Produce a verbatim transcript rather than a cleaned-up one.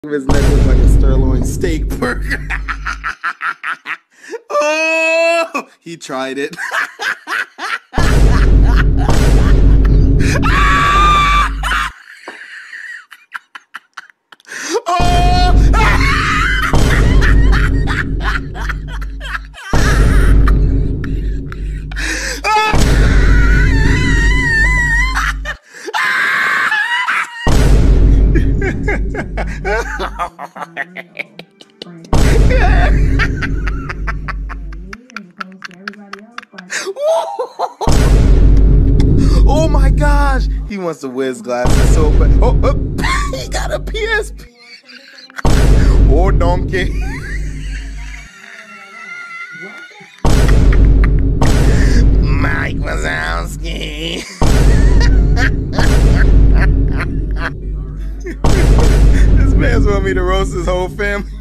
His neck looks like a sirloin steak burger. Oh, he tried it. Oh my gosh, he wants to whiz glasses so bad. Oh, oh, he got a P S P. Oh, donkey. Mike Wazowski. This man's want me to roast his whole family.